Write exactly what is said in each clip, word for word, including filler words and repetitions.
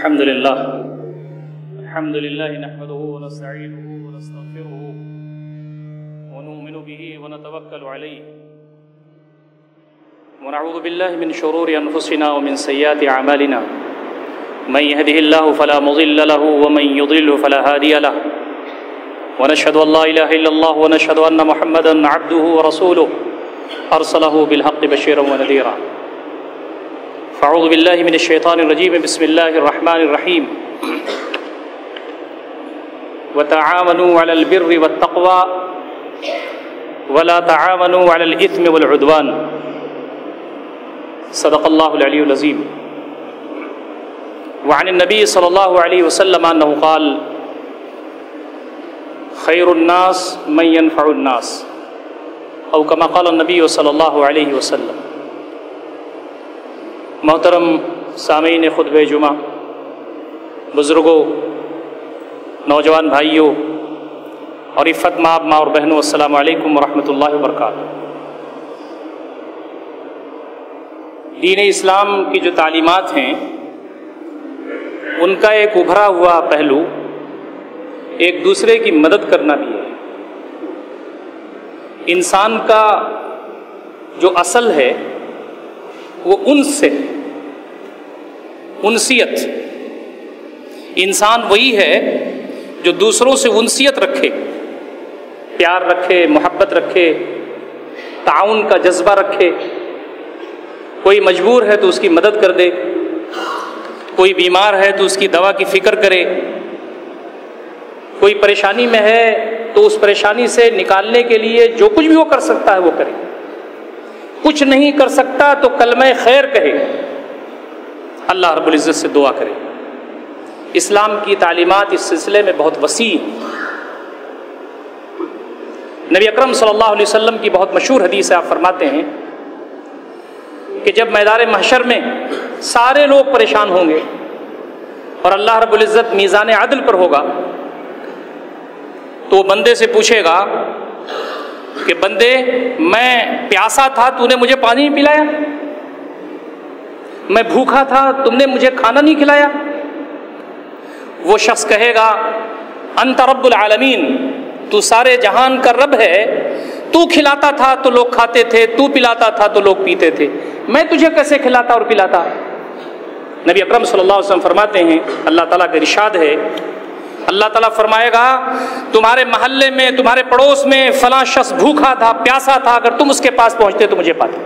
الحمد لله الحمد لله نحمده ونستعينه ونستغفره ونؤمن به ونتوكل عليه ونعوذ بالله من شرور أنفسنا ومن سيئات أعمالنا من يهده الله فلا مضل له ومن يضلل فلا هادي له ونشهد أن لا إله إلا الله ونشهد أن محمدا عبده ورسوله أرسله بالحق بشيرا ونذيرا فأعوذ بالله من الشيطان الرجيم بسم الله الرحمن الرحيم وتعاونوا على البر والتقوى ولا تعاونوا على الإثم والعدوان صدق الله العلي العظيم وعن النبي صلى الله عليه وسلم أنه قال خير الناس من ينفع الناس او كما قال النبي صلی اللہ علیہ وسلم۔ محترم سامعین خطبہ جمعہ، بزرگوں، نوجوان بھائیوں اور عفت مآب ماں اور بہنوں، السلام علیکم ورحمۃ اللہ وبرکاتہ۔ دین اسلام کی جو تعلیمات ہیں ان کا ایک ابھرا ہوا پہلو ایک دوسرے کی مدد کرنا بھی ہے۔ انسان کا جو اصل ہے وہ انس سے، انسیت۔ انسان وہی ہے جو دوسروں سے انسیت رکھے، پیار رکھے، محبت رکھے، تعاون کا جذبہ رکھے۔ کوئی مجبور ہے تو اس کی مدد کر دے، کوئی بیمار ہے تو اس کی دوا کی فکر کرے، کوئی پریشانی میں ہے تو اس پریشانی سے نکالنے کے لیے جو کچھ بھی وہ کر سکتا ہے وہ کرے۔ کچھ نہیں کر سکتا تو کلمہ خیر کہے، اللہ رب العزت سے دعا کرے۔ اسلام کی تعلیمات اس سلسلے میں بہت وسیع ہیں۔ نبی اکرم صلی اللہ علیہ وسلم کی بہت مشہور حدیث ہے، آپ فرماتے ہیں کہ جب میدان محشر میں سارے لوگ پریشان ہوں گے اور اللہ رب العزت میزان عدل پر ہوگا تو وہ بندے سے پوچھے گا کہ بندے، میں پیاسا تھا، تو نے مجھے پانی نہیں پلایا؟ میں بھوکا تھا، تم نے مجھے کھانا نہیں کھلایا؟ وہ شخص کہے گا انت رب العالمین، تو سارے جہان کا رب ہے، تو کھلاتا تھا تو لوگ کھاتے تھے، تو پلاتا تھا تو لوگ پیتے تھے، میں تجھے کیسے کھلاتا اور پلاتا؟ نبی اکرم صلی اللہ علیہ وسلم فرماتے ہیں، اللہ تعالیٰ کا ارشاد ہے، اللہ تعالیٰ فرمائے گا تمہارے محلے میں، تمہارے پڑوس میں فلاں شخص بھوکا تھا، پیاسا تھا، اگر تم اس کے پاس پہنچتے تو مجھے پاتے۔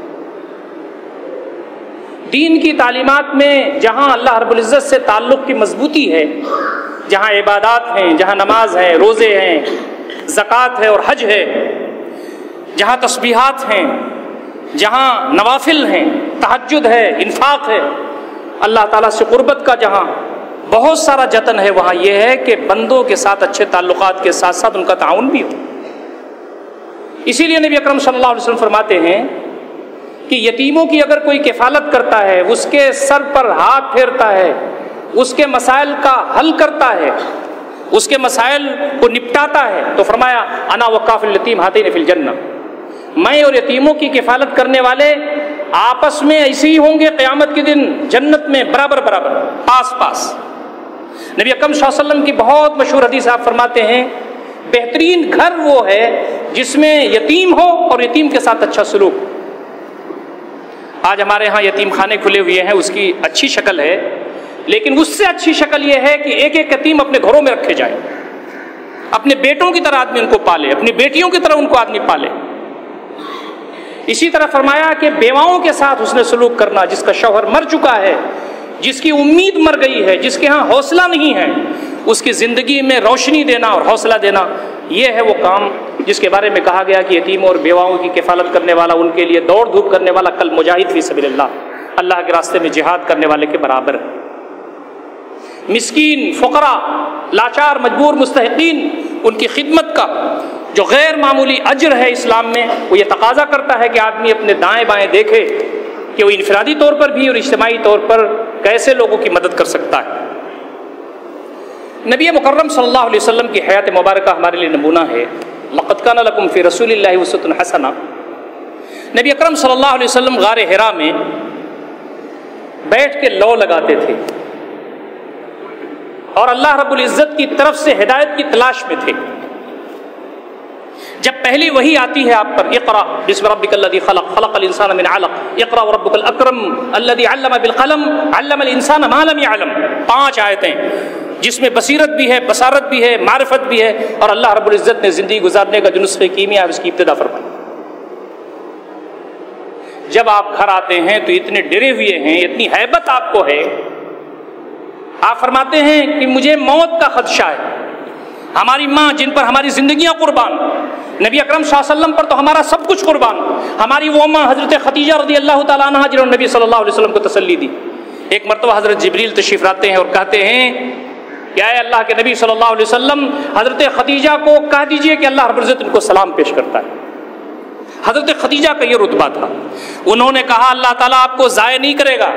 دین کی تعلیمات میں جہاں اللہ رب العزت سے تعلق کی مضبوطی ہے، جہاں عبادات ہیں، جہاں نماز ہے، روزے ہیں، زکوٰۃ ہے اور حج ہے، جہاں تسبیحات ہیں، جہاں نوافل ہیں، تہجد ہے، انفاق ہے، اللہ تعالیٰ سے قربت کا جہاں بہت سارا جتن ہے، وہاں یہ ہے کہ بندوں کے ساتھ اچھے تعلقات کے ساتھ ساتھ ان کا تعاون بھی ہو۔ اسی لیے نبی اکرم صلی اللہ علیہ وسلم فرماتے ہیں کہ یتیموں کی اگر کوئی کفالت کرتا ہے، اس کے سر پر ہاتھ پھیرتا ہے، اس کے مسائل کا حل کرتا ہے، اس کے مسائل کو نپٹاتا ہے، تو فرمایا انا وکافل الیتیم ہاتین فی الجنہ، میں اور یتیموں کی کفالت کرنے والے آپس میں ایسے ہی ہوں گے قیامت کے دن جنت میں برابر برابر، پاس پاس۔ نبی اکرم صلی اللہ علیہ وسلم کی بہت مشہور حدیث آپ فرماتے ہیں بہترین گھر وہ ہے جس میں یتیم ہو اور یتیم کے ساتھ اچھا سلوک۔ آج ہمارے ہاں یتیم خانے کھلے ہوئے ہیں، اس کی اچھی شکل ہے، لیکن اس سے اچھی شکل یہ ہے کہ ایک ایک یتیم اپنے گھروں میں رکھے جائیں، اپنے بیٹوں کی طرح آدمی ان کو پالے، اپنی بیٹیوں کی طرح ان کو آدمی پالے۔ اسی طرح فرمایا کہ بیواؤں کے ساتھ حسن سلوک کرنا، جس کا شوہر مر چکا ہے، جس کی امید مر گئی ہے، جس کے ہاں حوصلہ نہیں ہے، اس کی زندگی میں روشنی دینا اور حوصلہ دینا، یہ ہے وہ کام جس کے بارے میں کہا گیا کہ یتیموں اور بیواؤں کی کفالت کرنے والا، ان کے لیے دوڑ دھوپ کرنے والا کل مجاہد فی سبیل اللہ، اللہ کے راستے میں جہاد کرنے والے کے برابر ہے۔ مسکین، فقراء، لاچار، مجبور، مستحقین، ان کی خدمت کا جو غیر معمولی اجر ہے اسلام میں، وہ یہ تقاضا کرتا ہے کہ آدمی اپنے دائیں بائیں دیکھے کہ وہ انفرادی طور پر بھی اور اجتماعی طور پر کیسے لوگوں کی مدد کر سکتا ہے۔ نبی مکرم صلی اللہ علیہ وسلم کی حیات مبارکہ ہمارے لیے نمونہ ہے۔ لقد کان لکم فی رسول اللہ اسوۃ حسنہ۔ نبی اکرم صلی اللہ علیہ وسلم غار حرا میں بیٹھ کے لو لگاتے تھے، اور اللہ رب العزت کی طرف سے ہدایت کی تلاش میں تھے. جب پہلی وحی آتی ہے آپ پر، اقرا بسم ربک الذی خلق خلق الانسان من علق اقرا وربک الاکرم الذی علم بالقلم علم الانسان ما لم يعلم، پانچ آیتیں جس میں بصیرت بھی ہے، بصارت بھی ہے، معرفت بھی ہے، اور اللہ رب العزت نے زندگی گزارنے کا جو نسخہ کیمیا اس کی ابتدا فرمائی. جب آپ گھر آتے ہیں تو اتنے ڈرے ہوئے ہیں، اتنی ہیبت آپ کو ہے، آپ فرماتے ہیں کہ مجھے موت کا خدشہ ہے. ہماری ماں جن پر ہماری زندگیاں قربان، نبی اکرم صلی اللہ علیہ وسلم پر تو ہمارا سب کچھ قربان، ہماری وہ ماں حضرت خدیجہ رضی اللہ تعالیٰ عنہا جنہوں نے نبی صلی اللہ علیہ وسلم کو تسلی دی. ایک مرتبہ حضرت جبریل تشریف لاتے ہیں اور کہتے ہیں کہ اے اللہ کے نبی صلی اللہ علیہ وسلم، حضرت خدیجہ کو کہہ دیجئے کہ اللہ رب العزت ان کو سلام پیش کرتا ہے. حضرت خدیجہ کا یہ رتبہ تھا. انہوں نے کہا اللہ تعالیٰ آپ کو ضائع نہیں کرے گا.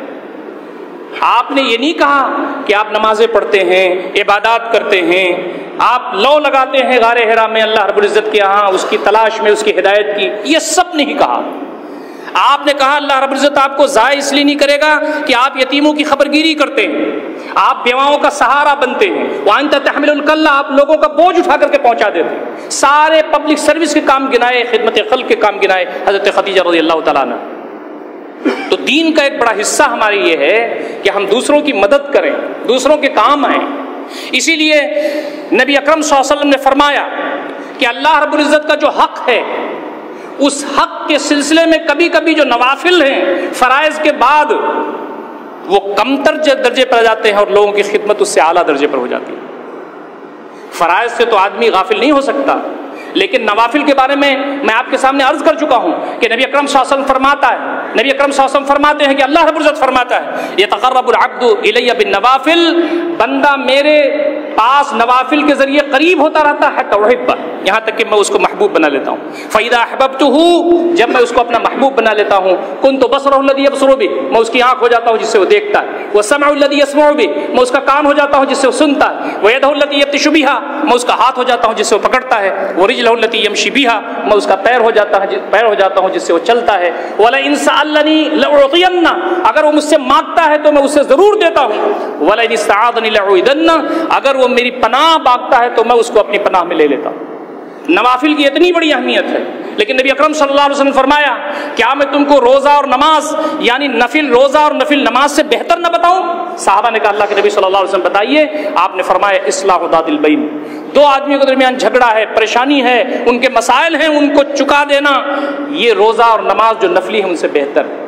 آپ نے یہ نہیں کہا کہ آپ نمازیں پڑھتے ہیں، عبادات کرتے ہیں، آپ لو لگاتے ہیں غار حرا میں اللہ رب العزت کے یہاں اس کی تلاش میں، اس کی ہدایت کی، یہ سب نہیں کہا. آپ نے کہا اللہ رب العزت آپ کو ضائع اس لیے نہیں کرے گا کہ آپ یتیموں کی خبرگیری کرتے ہیں، آپ بیواؤں کا سہارا بنتے ہیں، وَأَنْتَ تَحْمِلُ الْكَلَّ آپ لوگوں کا بوجھ اٹھا کر کے پہنچا دیتے ہیں. سارے پبلک سروس کے کام گنائے، خدمت خلق کے کام گنائے حضرت خدیجہ رضی اللہ تعالیٰ عنہ. تو دین کا ایک بڑا حصہ ہماری یہ ہے کہ ہم دوسروں کی مدد کریں، دوسروں کے کام آئیں. اسی لیے نبی اکرم صلی اللہ علیہ وسلم نے فرمایا کہ اللہ رب العزت کا جو حق ہے اس حق کے سلسلے میں کبھی کبھی جو نوافل ہیں فرائض کے بعد وہ کمتر درجے پر آ جاتے ہیں اور لوگوں کی خدمت اس سے اعلیٰ درجے پر ہو جاتی ہے. فرائض سے تو آدمی غافل نہیں ہو سکتا، لیکن نوافل کے بارے میں میں آپ کے سامنے عرض کر چکا ہوں کہ نبی اکرم صلی اللہ علیہ وسلم فرماتا ہے نبی اکرم صلی اللہ علیہ وسلم فرماتے ہیں کہ اللہ رب العزت فرماتا ہے یتقرب العبد الی بالنوافل، بندہ میرے پاس نوافل کے ذریعے قریب ہوتا رہتا ہے حتی احبہ، یہاں تک کہ میں اس کو محبوب بنا لیتا ہوں. فاذا احببتہ، جب میں اس کو اپنا محبوب بنا لیتا ہوں، کنت بصرہ الذی یبصر بہ، میں اس کی آنکھ ہو جاتا ہوں جس سے وہ دیکھتا ہے، وسمع الذی یسمع بہ، میں اس کا کان ہو جاتا ہوں جس سے وہ سنتا ہے، ویدہ الذی یبطش بہا، میں اس کا ہاتھ ہو جاتا ہوں جس سے وہ پکڑتا ہے، ورجلہ التی یمشی بہا، میں اس کا پیر ہو جاتا ہے پیر ہو جاتا ہوں جس سے وہ چلتا ہے. ولئن سألنی لأعطینہ، اگر وہ مجھ سے مانگتا ہے تو میں اسے ضرور دیتا ہوں. ولئن استعاذنی لأعیذنہ، اگر وہ میری پناہ مانگتا ہے تو میں اس کو اپنی پناہ میں لے لیتا ہوں. نوافل کی اتنی بڑی اہمیت ہے، لیکن نبی اکرم صلی اللہ علیہ وسلم نے فرمایا کیا میں تم کو روزہ اور نماز یعنی نفل روزہ اور نفل نماز سے بہتر نہ بتاؤں؟ صحابہ نے کہا اللہ کے نبی صلی اللہ علیہ وسلم بتائیے. آپ نے فرمایا اصلاح ذات البین، دو آدمیوں کے درمیان جھگڑا ہے، پریشانی ہے، ان کے مسائل ہیں، ان کو چکا دینا، یہ روزہ اور نماز جو نفلی ہے ان سے بہتر ہے.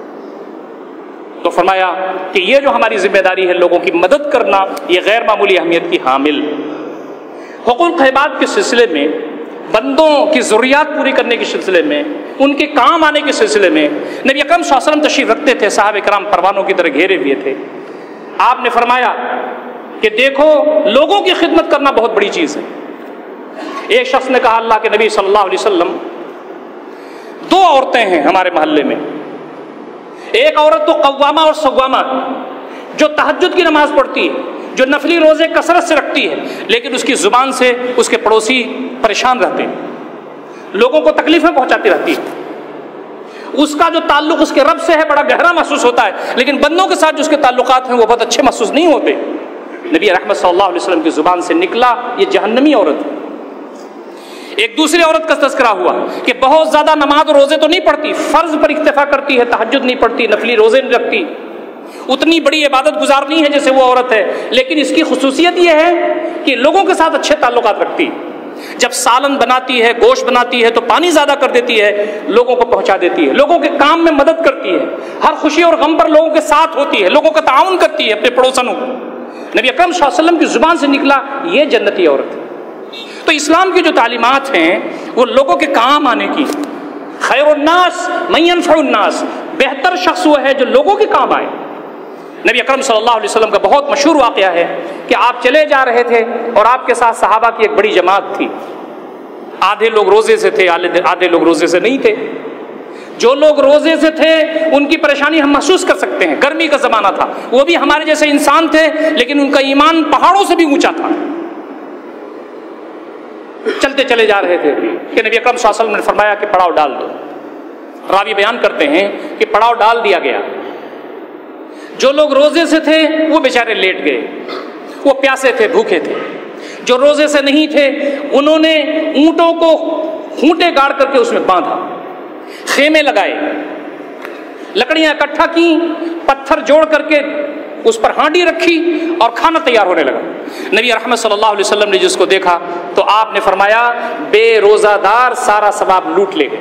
تو فرمایا کہ یہ جو ہماری ذمہ داری ہے لوگوں کی مدد کرنا، یہ غیر معمولی اہمیت کی حامل. حقوق عباد کے سلسلے میں، بندوں کی ضروریات پوری کرنے کے سلسلے میں، ان کے کام آنے کے سلسلے میں نبی اکرم صلی اللہ علیہ وسلم تشریف رکھتے تھے، صحابہ کرام پروانوں کی طرح گھیرے ہوئے تھے. آپ نے فرمایا کہ دیکھو لوگوں کی خدمت کرنا بہت بڑی چیز ہے. ایک شخص نے کہا اللہ کے نبی صلی اللہ علیہ وسلم دو عورتیں ہیں ہمارے محلے میں، ایک عورت تو قوامہ اور صوامہ جو تہجد کی نماز پڑھتی ہے، جو نفلی روزے کثرت سے رکھتی ہے، لیکن اس کی زبان سے اس کے پڑوسی پریشان رہتے ہیں، لوگوں کو تکلیفیں پہنچاتی رہتی ہے. اس کا جو تعلق اس کے رب سے ہے بڑا گہرا محسوس ہوتا ہے، لیکن بندوں کے ساتھ جو اس کے تعلقات ہیں وہ بہت اچھے محسوس نہیں ہوتے. نبی رحمت صلی اللہ علیہ وسلم کی زبان سے نکلا یہ جہنمی عورت ہے. ایک دوسری عورت کا تذکرہ ہوا کہ بہت زیادہ نماز اور روزے تو نہیں پڑھتی، فرض پر اکتفا کرتی ہے، تہجد نہیں پڑھتی، نفلی روزے نہیں رکھتی، اتنی بڑی عبادت گزار نہیں ہے جیسے وہ عورت ہے، لیکن اس کی خصوصیت یہ ہے کہ لوگوں کے ساتھ اچھے تعلقات رکھتی. جب سالن بناتی ہے، گوشت بناتی ہے تو پانی زیادہ کر دیتی ہے، لوگوں کو پہنچا دیتی ہے، لوگوں کے کام میں مدد کرتی ہے، ہر خوشی اور غم پر لوگوں کے ساتھ ہوتی ہے، لوگوں کا تعاون کرتی ہے اپنے پڑوسنوں کو. نبی اکرم صلی اللہ علیہ وسلم کی زبان سے نکلا یہ جنتی عورت ہے. تو اسلام کی جو تعلیمات ہیں وہ لوگوں کے کام آنے کی. خیر الناس من ينفع الناس، بہتر شخص وہ ہے جو لوگوں کے کام آئے. نبی اکرم صلی اللہ علیہ وسلم کا بہت مشہور واقعہ ہے کہ آپ چلے جا رہے تھے اور آپ کے ساتھ صحابہ کی ایک بڑی جماعت تھی. آدھے لوگ روزے سے تھے، آدھے لوگ روزے سے نہیں تھے. جو لوگ روزے سے تھے ان کی پریشانی ہم محسوس کر سکتے ہیں، گرمی کا زمانہ تھا، وہ بھی ہمارے جیسے انسان تھے لیکن ان کا ایمان پہاڑوں سے بھی اونچا تھا. چلتے چلے جا رہے تھے کہ نبی اکرم صلی اللہ علیہ وسلم نے فرمایا کہ پڑاؤ ڈال دو. راوی بیان کرتے ہیں کہ پڑاؤ ڈال دیا گیا. جو لوگ روزے سے تھے وہ بیچارے لیٹ گئے، وہ پیاسے تھے، بھوکے تھے۔ جو روزے سے نہیں تھے انہوں نے اونٹوں کو کھونٹے گاڑ کر کے اس میں باندھا، خیمے لگائے، لکڑیاں اکٹھا کی، پتھر جوڑ کر کے اس پر ہانڈی رکھی اور کھانا تیار ہونے لگا۔ نبی رحمت صلی اللہ علیہ وسلم نے جس کو دیکھا تو آپ نے فرمایا بے روزہ دار سارا ثواب لوٹ لے گئے۔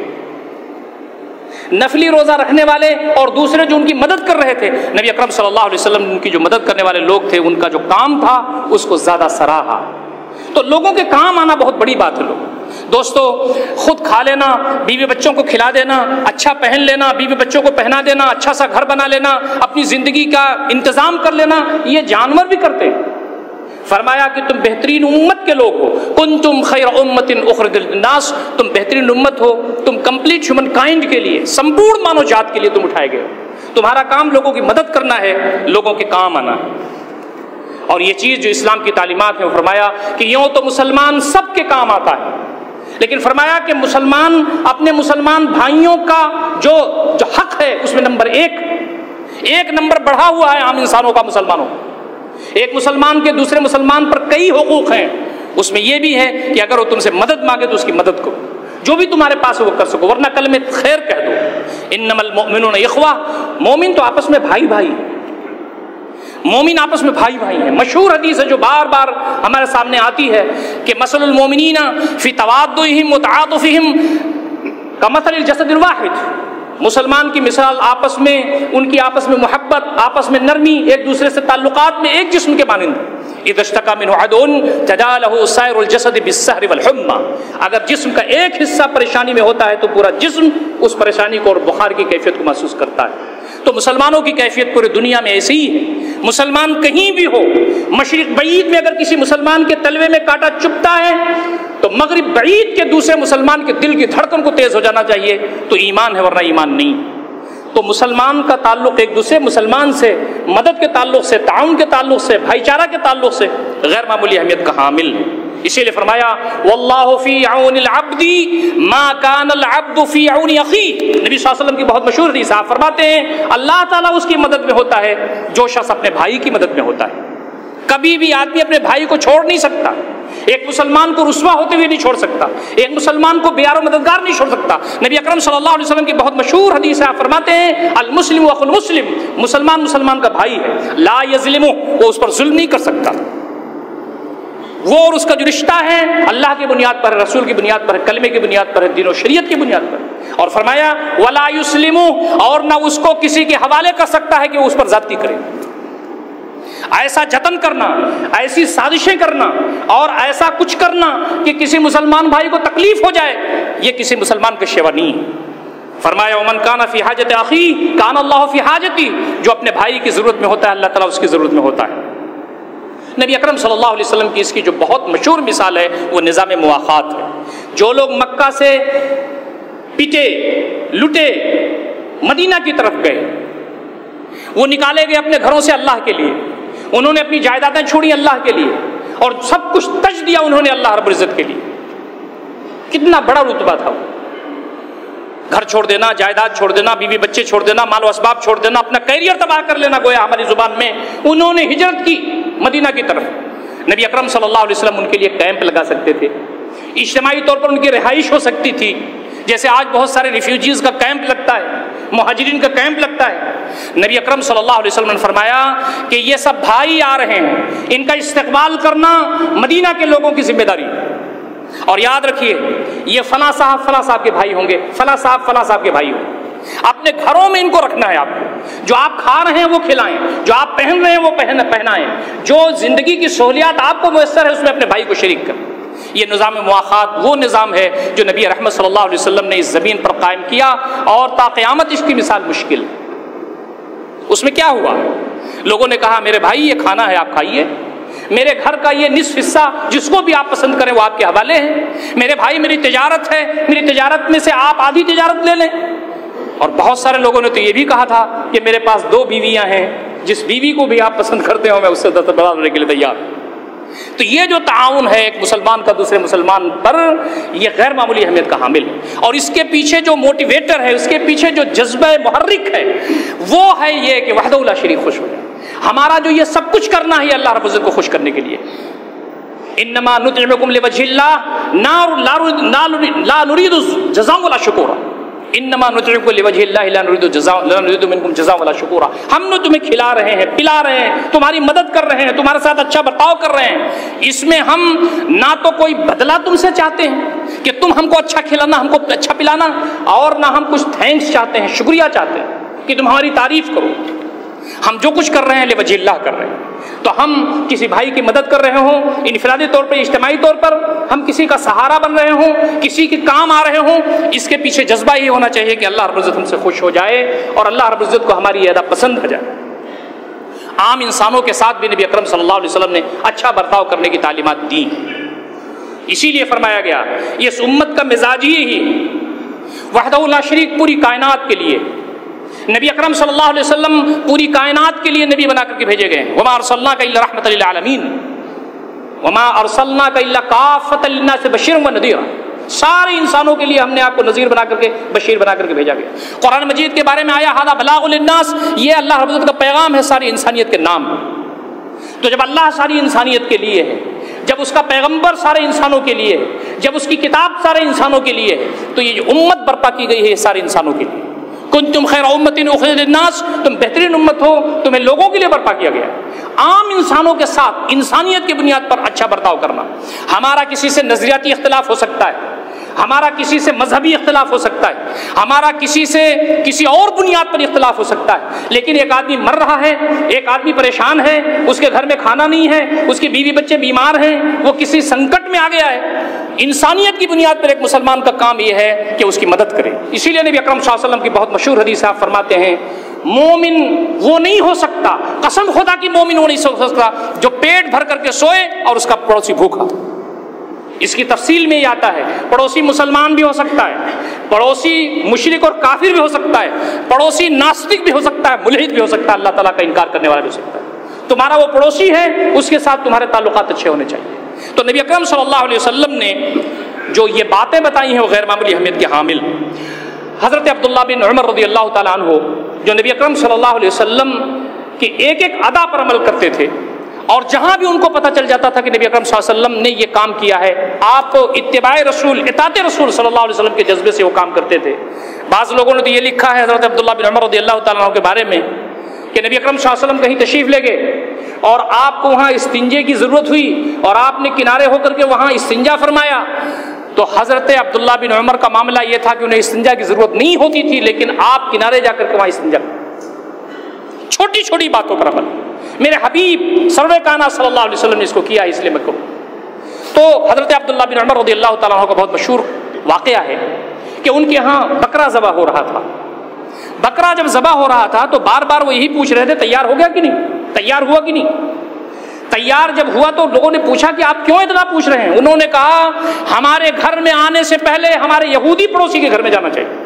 نفلی روزہ رکھنے والے اور دوسرے جو ان کی مدد کر رہے تھے، نبی اکرم صلی اللہ علیہ وسلم ان کی جو مدد کرنے والے لوگ تھے ان کا جو کام تھا اس کو زیادہ سراہا۔ تو لوگوں کے کام آنا بہت بڑی بات ہے۔ لوگ دوستو خود کھا لینا، بیوی بچوں کو کھلا دینا، اچھا پہن لینا، بیوی بچوں کو پہنا دینا، اچھا سا گھر بنا لینا، اپنی زندگی کا انتظام کر لینا، یہ جانور بھی کرتے ہیں۔ فرمایا کہ تم بہترین امت کے لوگ ہو، کنتم خیر امت اخرجت للناس، تم بہترین امت ہو، تم کمپلیٹ ہیومن کائنڈ کے لیے، سمپورن مانو جات کے لیے تم اٹھائے گئے ہو۔ تمہارا کام لوگوں کی مدد کرنا ہے، لوگوں کے کام آنا ہے۔ اور یہ چیز جو اسلام کی تعلیمات میں فرمایا کہ یوں تو مسلمان سب کے کام آتا ہے، لیکن فرمایا کہ مسلمان اپنے مسلمان بھائیوں کا جو جو حق ہے اس میں نمبر ایک ایک نمبر بڑھا ہوا ہے عام انسانوں کا مسلمانوں۔ ایک مسلمان کے دوسرے مسلمان پر کئی حقوق ہیں، اس میں یہ بھی ہے کہ اگر وہ تم سے مدد مانگے تو اس کی مدد کرو، جو بھی تمہارے پاس ہے وہ کر سکو، ورنہ کلمہ خیر کہہ دو۔ انما المؤمنون اخوہ، مومن تو آپس میں بھائی بھائی، مومن آپس میں بھائی بھائی ہیں۔ مشہور حدیث ہے جو بار بار ہمارے سامنے آتی ہے کہ مثل المؤمنین فی توادہم وتعاطفہم کمثل الجسد الواحد، مسلمان کی مثال آپس میں ان کی آپس میں محبت، آپس میں نرمی، ایک دوسرے سے تعلقات میں ایک جسم کے مانند۔ اذا اشتکى منہ عضو تداعى له سائر الجسد بالسہر والحمى، اگر جسم کا ایک حصہ پریشانی میں ہوتا ہے تو پورا جسم اس پریشانی کو اور بخار کی کیفیت کو محسوس کرتا ہے۔ تو مسلمانوں کی کیفیت پوری دنیا میں ایسی ہی ہے۔ مسلمان کہیں بھی ہو، مشرق بعید میں اگر کسی مسلمان کے تلوے میں کانٹا چبھتا ہے تو مغرب بعید کے دوسرے مسلمان کے دل کی دھڑکن کو تیز ہو جانا چاہیے، تو ایمان ہے ورنہ ایمان نہیں۔ تو مسلمان کا تعلق ایک دوسرے مسلمان سے، مدد کے تعلق سے، تعاون کے تعلق سے، بھائی چارہ کے تعلق سے غیر معمولی اہمیت کا حامل ہے۔ اسی لیے فرمایا واللہ فی عون العبد ما کان العبد فی عون اخیہ، نبی صلی اللہ علیہ وسلم کی بہت مشہور حدیث، آپ فرماتے ہیں اللہ تعالیٰ اس کی مدد میں ہوتا ہے جو شخص اپنے بھائی کی مدد میں ہوتا ہے۔ کبھی بھی آدمی اپنے بھائی کو چھوڑ نہیں سکتا، ایک مسلمان کو رسوا ہوتے ہوئے نہیں چھوڑ سکتا، ایک مسلمان کو بیار و مددگار نہیں چھوڑ سکتا۔ نبی اکرم صلی اللہ علیہ وسلم کی بہت مشہور حدیث ہے، آپ فرماتے ہیں المسلم اخو المسلم، مسلمان مسلمان کا بھائی ہے، لا یظلمہ، وہ اس پر ظلم نہیں کر سکتا، وہ اور اس کا جو رشتہ ہے اللہ کی بنیاد پر ہے، رسول کی بنیاد پر ہے، کلمے کی بنیاد پر ہے، دین و شریعت کی بنیاد پر ہے۔ اور فرمایا ولا یسلم، اور نہ اس کو کسی کے حوالے کر سکتا ہے کہ وہ اس پر زیادتی کرے۔ ایسا جتن کرنا، ایسی سازشیں کرنا اور ایسا کچھ کرنا کہ کسی مسلمان بھائی کو تکلیف ہو جائے، یہ کسی مسلمان کا شیوا نہیں ہے۔ فرمایا ومن کان فی حاجت اخیہ کان اللہ فی حاجتی، جو اپنے بھائی کی ضرورت میں ہوتا ہے اللہ تعالیٰ اس کی ضرورت میں ہوتا ہے۔ نبی اکرم صلی اللہ علیہ وسلم کی اس کی جو بہت مشہور مثال ہے وہ نظام مواخات ہے۔ جو لوگ مکہ سے پٹے لٹے مدینہ کی طرف گئے، وہ نکالے گئے اپنے گھروں سے اللہ کے لیے، انہوں نے اپنی جائیدادیں چھوڑی اللہ کے لیے اور سب کچھ تج دیا انہوں نے اللہ رب العزت کے لیے۔ کتنا بڑا رتبہ تھا وہ، گھر چھوڑ دینا، جائیداد چھوڑ دینا، بیوی بچے چھوڑ دینا، مال و اسباب چھوڑ دینا، اپنا کیریئر تباہ کر لینا، گویا ہماری زبان میں انہوں نے ہجرت کی مدینہ کی طرف۔ نبی اکرم صلی اللہ علیہ وسلم ان کے لیے کیمپ لگا سکتے تھے، اجتماعی طور پر ان کی رہائش ہو سکتی تھی، جیسے آج بہت سارے ریفیوجیز کا کیمپ لگتا ہے، مہاجرین کا کیمپ لگتا ہے۔ نبی اکرم صلی اللہ علیہ وسلم نے فرمایا کہ یہ سب بھائی آ رہے ہیں، ان کا استقبال کرنا مدینہ کے لوگوں کی ذمہ داری، اور یاد رکھیے یہ فلاں صاحب فلاں صاحب کے بھائی ہوں گے، فلاں صاحب فلاں صاحب کے بھائی ہوں گے۔ اپنے گھروں میں ان کو رکھنا ہے، آپ کو جو آپ کھا رہے ہیں وہ کھلائیں، جو آپ پہن رہے ہیں وہ پہن پہنائیں، جو زندگی کی سہولیات آپ کو میسر ہے اس میں اپنے بھائی کو شریک کریں۔ یہ نظام مواخات وہ نظام ہے جو نبی رحمت صلی اللہ علیہ وسلم نے اس زمین پر قائم کیا، اور تا قیامت اس کی مثال مشکل۔ اس میں کیا ہوا؟ لوگوں نے کہا میرے بھائی یہ کھانا ہے آپ کھائیے، میرے گھر کا یہ نصف حصہ جس کو بھی آپ پسند کریں وہ آپ کے حوالے ہیں، میرے بھائی میری تجارت ہے، میری تجارت میں سے آپ آدھی تجارت لے لیں۔ اور بہت سارے لوگوں نے تو یہ بھی کہا تھا کہ میرے پاس دو بیویاں ہیں، جس بیوی کو بھی آپ پسند کرتے ہو میں اس سے دستبردار ہونے کے لیے تیار۔ تو یہ جو تعاون ہے ایک مسلمان کا دوسرے مسلمان پر، یہ غیر معمولی اہمیت کا حامل ہے، اور اس کے پیچھے جو موٹیویٹر ہے، اس کے پیچھے جو جذبہ محرک ہے، وہ ہے یہ کہ وحدہ لا شریک خوش ہو جائے۔ ہمارا جو یہ سب کچھ کرنا ہے یہ اللہ رب العزت کو خوش کرنے کے لیے۔ انما نطعمکم لوجہ اللہ لا نريد جزاء ولا شکورا، انما نطعمکم لوجہ اللہ لا نريد جزاء لا نريد منکم جزاء ولا شکورا۔ ہم نے تمہیں کھلا رہے ہیں، پلا رہے ہیں، تمہاری مدد کر رہے ہیں، تمہارے ساتھ اچھا برتاؤ کر رہے ہیں، اس میں ہم نہ تو کوئی بدلہ تم سے چاہتے ہیں کہ تم ہم کو اچھا کھلانا، ہم کو اچھا پلانا، اور نہ ہم کچھ تھینکس چاہتے ہیں، شکریہ چاہتے ہیں کہ تم ہماری تعریف کرو۔ ہم جو کچھ کر رہے ہیں لوجہ اللہ کر رہے ہیں۔ تو ہم کسی بھائی کی مدد کر رہے ہوں، انفرادی طور پر، اجتماعی طور پر ہم کسی کا سہارا بن رہے ہوں، کسی کے کام آ رہے ہوں، اس کے پیچھے جذبہ یہ ہونا چاہیے کہ اللہ رب العزت ہم سے خوش ہو جائے اور اللہ رب العزت کو ہماری یہ ادا پسند ہو جائے۔ عام انسانوں کے ساتھ بھی نبی اکرم صلی اللہ علیہ وسلم نے اچھا برتاؤ کرنے کی تعلیمات دی، اسی لیے فرمایا گیا یہ اس امت کا مزاج ہی وحدہ لا شریک پوری کائنات کے لیے۔ نبی اکرم صلی اللہ علیہ وسلم پوری کائنات کے لیے نبی بنا کر کے بھیجے گئے ہیں۔ وما ارسلناک الا رحمۃ للعالمین وما ارسلناک الا کافۃ للناس بشیرا ونذیرا، سارے انسانوں کے لیے ہم نے آپ کو نذیر بنا کر کے، بشیر بنا کر کے بھیجا گیا۔ قرآن مجید کے بارے میں آیا ھذا بلاغ للناس، یہ اللہ رب العزت کا پیغام ہے ساری انسانیت کے نام۔ تو جب اللہ ساری انسانیت کے لیے ہے، جب اس کا پیغمبر سارے انسانوں کے لیے ہے، جب اس کی کتاب سارے انسانوں کے لیے ہے، تو یہ جو امت برپا کی گئی ہے سارے انسانوں کے لیے۔ کنتم خیر امۃ اخرجت للناس، تم بہترین امت ہو، تمہیں لوگوں کے لیے برپا کیا گیا ہے۔ عام انسانوں کے ساتھ انسانیت کی بنیاد پر اچھا برتاؤ کرنا۔ ہمارا کسی سے نظریاتی اختلاف ہو سکتا ہے، ہمارا کسی سے مذہبی اختلاف ہو سکتا ہے، ہمارا کسی سے کسی اور بنیاد پر اختلاف ہو سکتا ہے، لیکن ایک آدمی مر رہا ہے، ایک آدمی پریشان ہے، اس کے گھر میں کھانا نہیں ہے، اس کی بیوی بچے بیمار ہیں، وہ کسی سنکٹ میں آ گیا ہے، انسانیت کی بنیاد پر ایک مسلمان کا کام یہ ہے کہ اس کی مدد کرے۔ اسی لیے نبی اکرم صلی اللہ علیہ وسلم کی بہت مشہور حدیث آپ فرماتے ہیں مومن وہ نہیں ہو سکتا، قسم خدا کی مومن وہ نہیں ہو سکتا جو پیٹ بھر کر کے سوئے اور اس کا پڑوسی بھوکا۔ اس کی تفصیل میں یہ آتا ہے پڑوسی مسلمان بھی ہو سکتا ہے، پڑوسی مشرک اور کافر بھی ہو سکتا ہے، پڑوسی ناستک بھی ہو سکتا ہے، ملحد بھی ہو سکتا ہے، اللہ تعالیٰ کا انکار کرنے والا بھی ہو سکتا ہے۔ تمہارا وہ پڑوسی ہے، اس کے ساتھ تمہارے تعلقات اچھے ہونے چاہیے۔ تو نبی اکرم صلی اللہ علیہ وسلم نے جو یہ باتیں بتائی ہیں وہ غیر معمولی اہمیت کے حامل۔ حضرت عبداللہ بن عمر رضی اللہ تعالیٰ عنہ جو نبی اکرم صلی اللہ علیہ وسلم کی ایک ایک ادا پر عمل کرتے تھے، اور جہاں بھی ان کو پتہ چل جاتا تھا کہ نبی اکرم صلی اللہ علیہ وسلم نے یہ کام کیا ہے، آپ اتباع رسول، اطاعت رسول صلی اللہ علیہ وسلم کے جذبے سے وہ کام کرتے تھے۔ بعض لوگوں نے تو یہ لکھا ہے حضرت عبداللہ بن عمر رضی اللہ تعالیٰ عنہ کے بارے میں کہ نبی اکرم صلی اللہ علیہ وسلم کہیں تشریف لے گئے اور آپ کو وہاں استنجے کی ضرورت ہوئی اور آپ نے کنارے ہو کر کے وہاں استنجا فرمایا، تو حضرت عبداللہ بن عمر کا معاملہ یہ تھا کہ انہیں استنجا کی ضرورت نہیں ہوتی تھی، لیکن آپ کنارے جا کر کے وہاں استنجا، چھوٹی چھوٹی باتوں پر عمل۔ میرے حبیب سرور کائنات صلی اللہ علیہ وسلم نے اس کو کیا، اس لیے میں کہوں۔ تو حضرت عبداللہ بن عمر رضی اللہ تعالیٰ عنہ کا بہت مشہور واقعہ ہے کہ ان کے ہاں بکرا ذبح ہو رہا تھا۔ بکرا جب ذبح ہو رہا تھا تو بار بار وہ یہی پوچھ رہے تھے تیار ہو گیا کہ نہیں، تیار ہوا کہ نہیں۔ تیار جب ہوا تو لوگوں نے پوچھا کہ آپ کیوں اتنا پوچھ رہے ہیں؟ انہوں نے کہا ہمارے گھر میں آنے سے پہلے ہمارے یہودی پڑوسی کے گھر میں جانا چاہیے،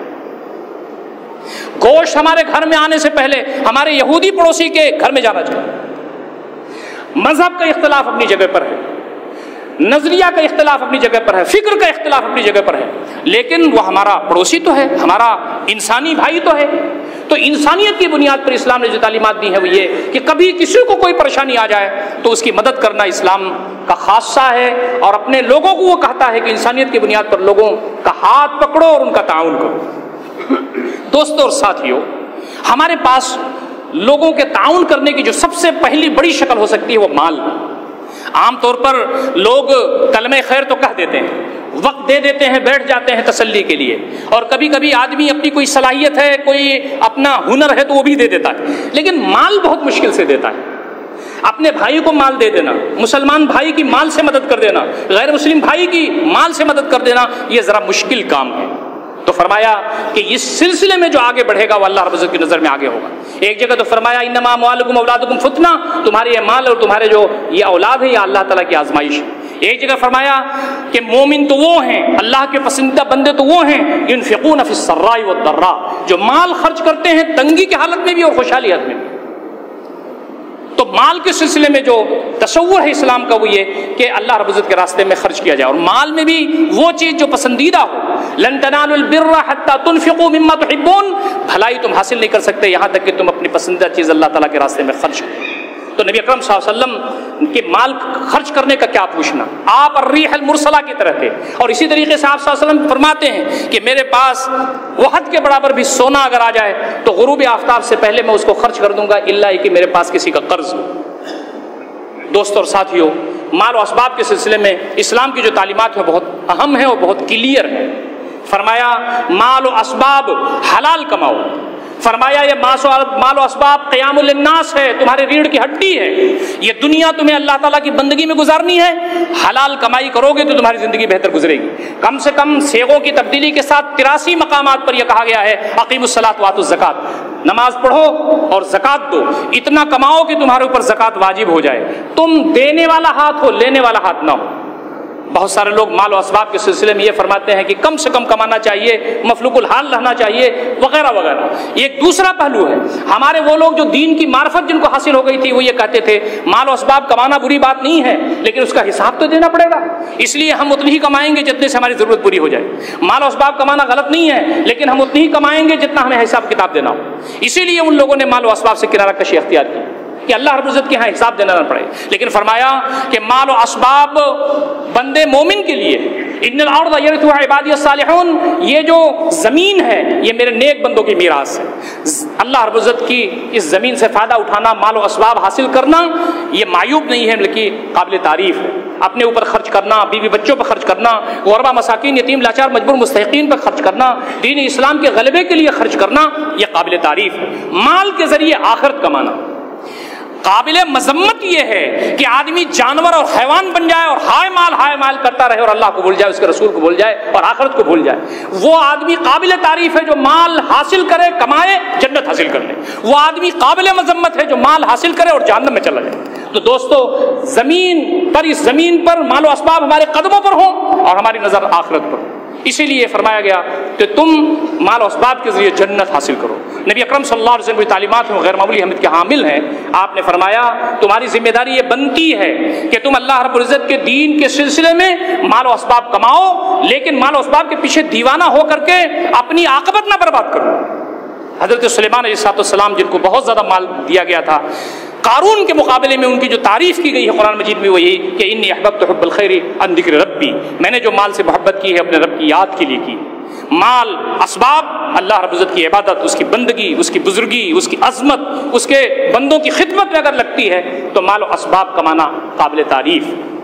گوشت ہمارے گھر میں آنے سے پہلے ہمارے یہودی پڑوسی کے گھر میں جانا چاہیے۔ مذہب کا اختلاف اپنی جگہ پر ہے، نظریہ کا اختلاف اپنی جگہ پر ہے، فکر کا اختلاف اپنی جگہ پر ہے، لیکن وہ ہمارا پڑوسی تو ہے، ہمارا انسانی بھائی تو ہے۔ تو انسانیت کی بنیاد پر اسلام نے جو تعلیمات دی ہیں وہ یہ کہ کبھی کسی کو کوئی پریشانی آ جائے تو اس کی مدد کرنا اسلام کا خاصہ ہے، اور اپنے لوگوں کو وہ کہتا ہے کہ انسانیت کی بنیاد پر لوگوں کا ہاتھ پکڑو اور ان کا تعاون کرو۔ دوستو اور ساتھیو، ہمارے پاس لوگوں کے تعاون کرنے کی جو سب سے پہلی بڑی شکل ہو سکتی ہے وہ مال۔ عام طور پر لوگ کلمہ خیر تو کہہ دیتے ہیں، وقت دے دیتے ہیں، بیٹھ جاتے ہیں تسلی کے لیے، اور کبھی کبھی آدمی اپنی کوئی صلاحیت ہے، کوئی اپنا ہنر ہے تو وہ بھی دے دیتا ہے، لیکن مال بہت مشکل سے دیتا ہے۔ اپنے بھائی کو مال دے دینا، مسلمان بھائی کی مال سے مدد کر دینا، غیر مسلم بھائی کی مال سے مدد کر دینا، یہ ذرا مشکل کام ہے۔ تو فرمایا کہ اس سلسلے میں جو آگے بڑھے گا وہ اللہ رب العزت کی نظر میں آگے ہوگا۔ ایک جگہ تو فرمایا انما اموالکم اولادکم فتنہ، تمہارے یہ مال اور تمہارے جو یہ اولاد ہے یہ اللہ تعالیٰ کی آزمائش ہے۔ ایک جگہ فرمایا کہ مومن تو وہ ہیں، اللہ کے پسندیدہ بندے تو وہ ہیں ينفقون فی السراء والضراء، جو مال خرچ کرتے ہیں تنگی کی حالت میں بھی اور خوشحالی حالت میں بھی۔ تو مال کے سلسلے میں جو تصور ہے اسلام کا وہ یہ کہ اللہ رب العزت کے راستے میں خرچ کیا جائے، اور مال میں بھی وہ چیز جو پسندیدہ ہو. لن تنالوا البر حتى تنفقوا مما تحبون، بھلائی تم حاصل نہیں کر سکتے یہاں تک کہ تم اپنی پسندیدہ چیز اللہ تعالیٰ کے راستے میں خرچ کرو. تو نبی اکرم صلی اللہ علیہ وسلم کے مال خرچ کرنے کا کیا پوچھنا، آپ الریح المرسلہ کی طرح تھے. اور اسی طریقے سے آپ صلی اللہ علیہ وسلم فرماتے ہیں کہ میرے پاس وحد کے برابر بھی سونا اگر آ جائے تو غروب آفتاب سے پہلے میں اس کو خرچ کر دوں گا، الا کہ میرے پاس کسی کا قرض ہو. دوستوں اور ساتھیوں، مال و اسباب کے سلسلے میں اسلام کی جو تعلیمات ہیں بہت اہم ہیں اور بہت کلیئر ہیں. فرمایا مال و اسباب حلال کماؤ. فرمایا یہ مال و اسباب قیام للناس ہے، تمہارے ریڑھ کی ہڈی ہے. یہ دنیا تمہیں اللہ تعالیٰ کی بندگی میں گزارنی ہے، حلال کمائی کرو گے تو تمہاری زندگی بہتر گزرے گی. کم سے کم صیغوں کی تبدیلی کے ساتھ تراسی مقامات پر یہ کہا گیا ہے اقیموا الصلاۃ وآتوا الزکوٰۃ، نماز پڑھو اور زکوٰۃ دو. اتنا کماؤ کہ تمہارے اوپر زکوٰۃ واجب ہو جائے، تم دینے والا ہاتھ ہو، لینے والا ہاتھ نہ ہو. بہت سارے لوگ مال و اسباب کے سلسلے میں یہ فرماتے ہیں کہ کم سے کم کمانا چاہیے، مفلوق الحال رہنا چاہیے وغیرہ وغیرہ. یہ ایک دوسرا پہلو ہے. ہمارے وہ لوگ جو دین کی معرفت جن کو حاصل ہو گئی تھی وہ یہ کہتے تھے مال و اسباب کمانا بری بات نہیں ہے، لیکن اس کا حساب تو دینا پڑے گا، اس لیے ہم اتنی ہی کمائیں گے جتنے سے ہماری ضرورت پوری ہو جائے. مال و اسباب کمانا غلط نہیں ہے، لیکن ہم اتنی ہی کمائیں گے جتنا ہمیں حساب کتاب دینا ہو. اسی لیے ان لوگوں نے مال و اسباب سے کنارہ کشی اختیار کی کہ اللہ رب العزت کے ہاں حساب دینا نہ پڑے. لیکن فرمایا کہ مال و اسباب بندے مومن کے لیے، ان الارض یرثها عبادی الصالحون، یہ جو زمین ہے یہ میرے نیک بندوں کی میراث ہے. اللہ رب العزت کی اس زمین سے فائدہ اٹھانا، مال و اسباب حاصل کرنا یہ معیوب نہیں ہے بلکہ قابل تعریف ہے. اپنے اوپر خرچ کرنا، بیوی بچوں پر خرچ کرنا، غربا مساکین یتیم لاچار مجبور مستحقین پر خرچ کرنا، دین اسلام کے غلبے کے لیے خرچ کرنا یہ قابل تعریف ہے. مال کے ذریعے آخرت کمانا قابل مذمت یہ ہے کہ آدمی جانور اور حیوان بن جائے اور ہائے مال ہائے مال کرتا رہے اور اللہ کو بھول جائے، اس کے رسول کو بھول جائے اور آخرت کو بھول جائے. وہ آدمی قابل تعریف ہے جو مال حاصل کرے، کمائے، جنت حاصل کر لے. وہ آدمی قابل مذمت ہے جو مال حاصل کرے اور جہنم میں چلا جائے. تو دوستو، زمین پر، اس زمین پر مال و اسباب ہمارے قدموں پر ہوں اور ہماری نظر آخرت پر. اسی لیے فرمایا گیا کہ تم مال و اسباب کے ذریعے جنت حاصل کرو. نبی اکرم صلی اللہ علیہ وسلم کی تعلیمات میں غیر معمولی اہمیت کے حامل ہیں. آپ نے فرمایا تمہاری ذمہ داری یہ بنتی ہے کہ تم اللہ رب العزت کے دین کے سلسلے میں مال و اسباب کماؤ، لیکن مال و اسباب کے پیچھے دیوانہ ہو کر کے اپنی عاقبت نہ برباد کرو. حضرت سلیمان علیہ السلام جن کو بہت زیادہ مال دیا گیا تھا، قارون کے مقابلے میں ان کی جو تعریف کی گئی ہے قرآن مجید میں وہ یہی کہ انی احببت حب الخیر عن ذکر ربی، میں نے جو مال سے محبت کی ہے اپنے رب کی یاد کے لیے کی. مال اسباب اللہ رب العزت کی عبادت، اس کی بندگی، اس کی بزرگی، اس کی عظمت، اس کے بندوں کی خدمت میں اگر لگتی ہے تو مال و اسباب کمانا قابل تعریف.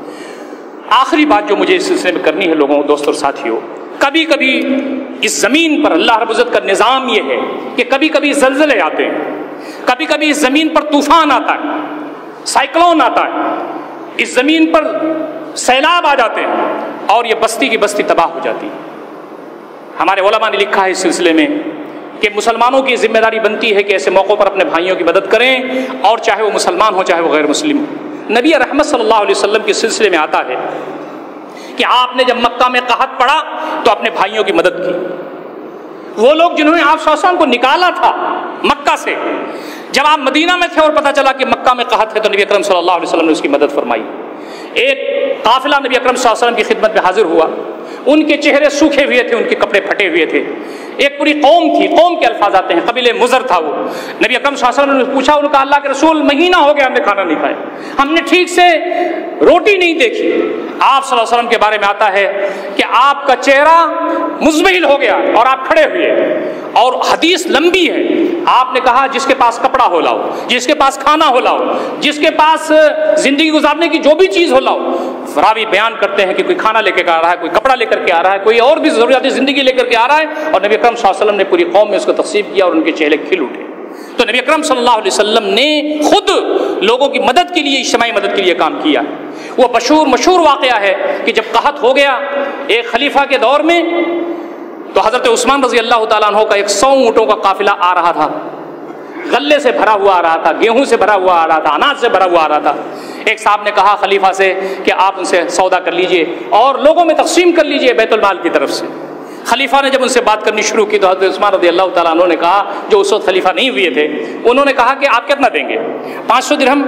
آخری بات جو مجھے اس سلسلے میں کرنی ہے لوگوں، دوستوں اور ساتھیوں، کبھی کبھی اس زمین پر اللہ رب العزت کا نظام یہ ہے کہ کبھی کبھی زلزلے آتے ہیں، کبھی کبھی اس زمین پر طوفان آتا ہے، سائیکلون آتا ہے، اس زمین پر سیلاب آ جاتے ہیں اور یہ بستی کی بستی تباہ ہو جاتی ہے. ہمارے علماء نے لکھا ہے اس سلسلے میں کہ مسلمانوں کی ذمہ داری بنتی ہے کہ ایسے موقعوں پر اپنے بھائیوں کی مدد کریں، اور چاہے وہ مسلمان ہو چاہے وہ غیر مسلم ہو. نبی رحمت صلی اللہ علیہ وسلم کے سلسلے میں آتا ہے کہ آپ نے جب مکہ میں قحط پڑا تو اپنے بھائیوں کی مدد کی. وہ لوگ جنہوں نے آپ صلی اللہ علیہ وسلم کو نکالا تھا مکہ سے، جب آپ مدینہ میں تھے اور پتہ چلا کہ مکہ میں قحط ہے تو نبی اکرم صلی اللہ علیہ وسلم نے اس کی مدد فرمائی. ایک قافلہ نبی اکرم صلی اللہ علیہ وسلم کی خدمت میں حاضر ہوا، ان کے چہرے سوکھے ہوئے تھے، ان کے کپڑے پھٹے ہوئے تھے. ایک پوری قوم تھی، قوم کے الفاظ آتے ہیں، قبیلہ مزر تھا وہ. نبی اکرم صلی اللہ علیہ وسلم نے پوچھا، ان کا اللہ کے رسول مہینہ ہو گیا ہم نے کھانا نہیں کھایا، ہم نے ٹھیک سے روٹی نہیں دیکھی. آپ صلی اللہ علیہ وسلم کے بارے میں آتا ہے کہ آپ کا چہرہ مزمحل ہو گیا اور آپ کھڑے ہوئے، اور حدیث لمبی ہے. آپ نے کہا جس کے پاس کپڑا ہو لاؤ، جس کے پاس کھانا ہو لاؤ، جس کے پاس زندگی گزارنے کی جو بھی چیز ہو لاؤ. راوی بیان کرتے ہیں کہ کوئی کھانا لے کے آ رہا ہے، کوئی کپڑا لے کر کے آ رہا ہے، کوئی اور بھی ضروریات زندگی لے کر کے آ رہا ہے، اور نبی اکرم صلی اللہ علیہ وسلم نے پوری قوم میں اس کو تقسیم کیا اور ان کے چہرے کھل اٹھے. تو نبی اکرم صلی اللہ علیہ وسلم نے خود لوگوں کی مدد کے لیے، اجتماعی مدد کے لیے کام کیا. وہ مشہور مشہور واقعہ ہے کہ جب قحط ہو گیا ایک خلیفہ کے دور میں، تو حضرت عثمان رضی اللہ تعالیٰ عنہ کا ایک سو اونٹوں کا قافلہ آ رہا تھا، غلے سے بھرا ہوا آ رہا تھا، گیہوں سے بھرا ہوا آ رہا تھا، اناج سے بھرا ہوا آ رہا تھا. ایک صاحب نے کہا خلیفہ سے کہ آپ ان سے سودا کر لیجئے اور لوگوں میں تقسیم کر لیجئے بیت المال کی طرف سے. خلیفہ نے جب ان سے بات کرنی شروع کی تو حضرت عثمان رضی اللہ تعالیٰ عنہ نے کہا، جو اس وقت خلیفہ نہیں ہوئے تھے، انہوں نے کہا کہ آپ کتنا دیں گے؟ پانچ سو درہم؟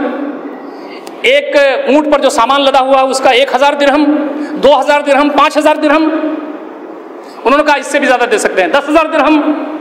ایک اونٹ پر جو سامان لدا ہوا اس کا ایک ہزار درہم، دو ہزار درہم، پانچ ہزار درہم؟ انہوں نے کہا اس سے بھی زیادہ دے سکتے ہیں، دس ہزار درہم؟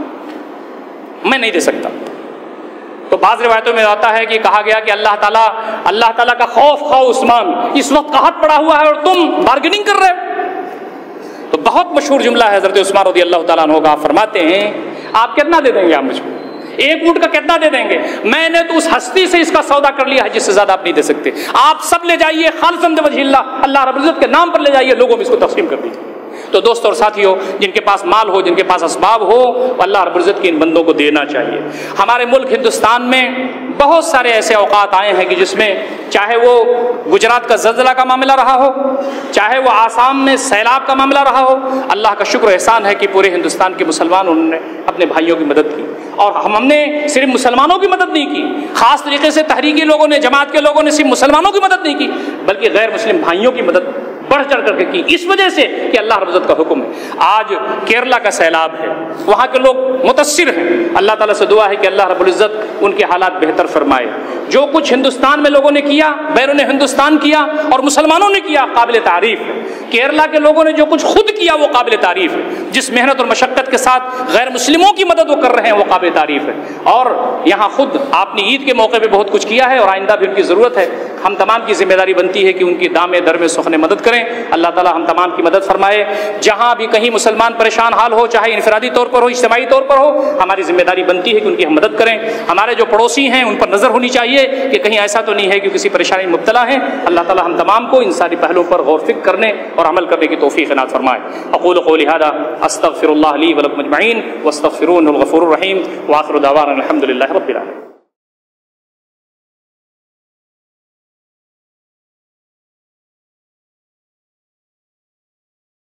میں نہیں دے سکتا۔ تو بعض روایتوں میں آتا ہے کہ کہا گیا کہ اللہ تعالیٰ اللہ تعالیٰ کا خوف خواہ عثمان، اس وقت قحط پڑا ہوا ہے اور تم بارگیننگ کر رہے ہو۔ تو بہت مشہور جملہ ہے حضرت عثمان رضی اللہ تعالیٰ عنہ کا، آپ فرماتے ہیں آپ کتنا دے دیں گے؟ آپ مجھ کو ایک اونٹ کا کتنا دے دیں گے؟ میں نے تو اس ہستی سے اس کا سودا کر لیا ہے جس سے زیادہ آپ نہیں دے سکتے، آپ سب لے جائیے خالصا لوجہ اللہ، اللہ رب العزت کے نام پر لے جائیے، لوگوں میں اس کو تقسیم کر دیجیے۔ تو دوستو اور ساتھیو، جن کے پاس مال ہو، جن کے پاس اسباب ہو، اللہ رب العزت کے ان بندوں کو دینا چاہیے۔ ہمارے ملک ہندوستان میں بہت سارے ایسے اوقات آئے ہیں کہ جس میں چاہے وہ گجرات کا زلزلہ کا معاملہ رہا ہو، چاہے وہ آسام میں سیلاب کا معاملہ رہا ہو، اللہ کا شکر و احسان ہے کہ پورے ہندوستان کے مسلمان انہوں نے اپنے بھائیوں کی مدد کی، اور ہم ہم نے صرف مسلمانوں کی مدد نہیں کی، خاص طریقے سے تحریکی لوگوں نے، جماعت کے لوگوں نے صرف مسلمانوں کی مدد نہیں کی بلکہ غیر مسلم بھائیوں کی مدد بڑھ چڑھ کر کے کی، اس وجہ سے کہ اللہ رب العزت کا حکم ہے۔ آج کیرلا کا سیلاب ہے، وہاں کے لوگ متاثر ہیں، اللہ تعالیٰ سے دعا ہے کہ اللہ رب العزت ان کے حالات بہتر فرمائے۔ جو کچھ ہندوستان میں لوگوں نے کیا، بیرون ہندوستان کیا اور مسلمانوں نے کیا، قابل تعریف ہے۔ کیرلا کے لوگوں نے جو کچھ خود کیا وہ قابل تعریف ہے، جس محنت اور مشقت کے ساتھ غیر مسلموں کی مدد وہ کر رہے ہیں وہ قابل تعریف ہے۔ اور یہاں خود آپ نے عید کے موقع پہ بہت کچھ کیا ہے اور آئندہ بھی ان کی ضرورت ہے۔ ہم تمام کی ذمہ داری بنتی ہے کہ ان کی دامے در میں سخن مدد کریں۔ اللہ تعالیٰ ہم تمام کی مدد فرمائے۔ جہاں بھی کہیں مسلمان پریشان حال ہو، چاہے انفرادی طور پر ہو، اجتماعی طور پر ہو، ہماری ذمہ داری بنتی ہے کہ ان کی ہم مدد کریں۔ ہمارے جو پڑوسی ہیں ان پر نظر ہونی چاہیے کہ کہیں ایسا تو نہیں ہے کہ کسی پریشانی میں مبتلا ہیں۔ اللہ تعالیٰ ہم تمام کو ان ساری پہلوؤں پر غور فکر کرنے اور عمل کرنے کی توفیق عنایت فرمائے۔ اقول قولی ھذا استغفر اللہ لی ولکم اجمعین واستغفروہ انہ الغفور الرحیم، وآخر دعوانا الحمد للہ رب العالمین۔